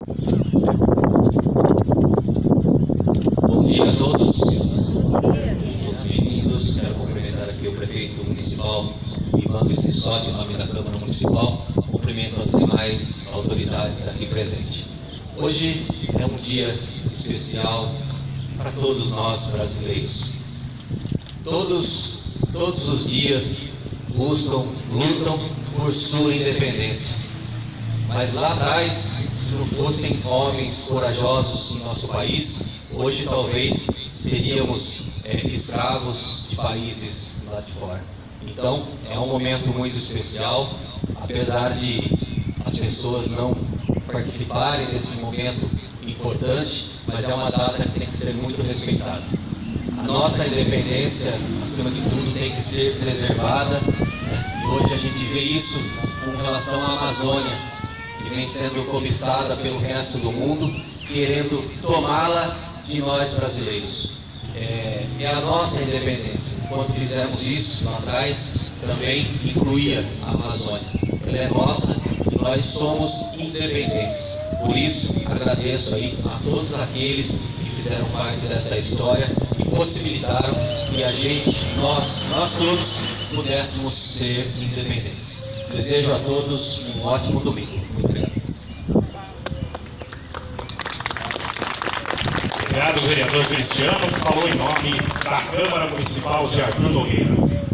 Bom dia a todos, sejam todos bem-vindos. Quero cumprimentar aqui o prefeito municipal, Ivan Vicensoti, em nome da Câmara Municipal. Cumprimento as demais autoridades aqui presentes. Hoje é um dia especial para todos nós brasileiros. Todos os dias lutam por sua independência. Mas lá atrás, se não fossem homens corajosos em nosso país, hoje talvez seríamos escravos de países lá de fora. Então é um momento muito especial, apesar de as pessoas não participarem desse momento importante, mas é uma data que tem que ser muito respeitada. A nossa independência, acima de tudo, tem que ser preservada, né? E hoje a gente vê isso com relação à Amazônia, que vem sendo cobiçada pelo resto do mundo, querendo tomá-la de nós brasileiros. É a nossa independência. Quando fizemos isso lá atrás, também incluía a Amazônia. Ela é nossa e nós somos independentes. Por isso, agradeço aí a todos aqueles que fizeram parte dessa história e possibilitaram que a gente, nós todos, pudéssemos ser independentes. Desejo a todos um ótimo domingo. Muito obrigado. Obrigado, vereador Cristiano, que falou em nome da Câmara Municipal de Artur Nogueira.